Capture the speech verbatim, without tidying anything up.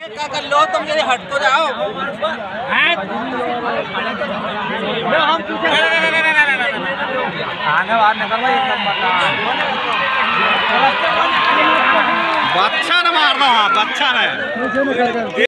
क्या कर लो तुम, मेरे हट तो जाओ। आगे बाहर निकल भाई, एक नंबर का बच्चा न मारना, बच्चा न।